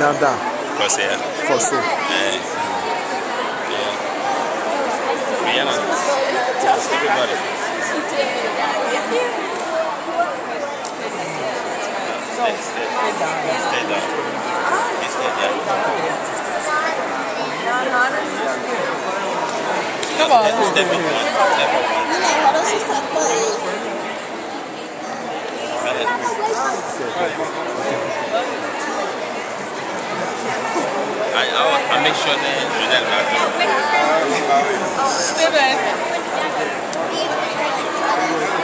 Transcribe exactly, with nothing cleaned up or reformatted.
dáadáa. Forcé. Forcé. Yeah. Yeah. Rihanna. Everybody. Stay, stay, stay down. Stay down. Come on. Step up one. Step up one. I, I, I make sure that Janelle back. Stay back.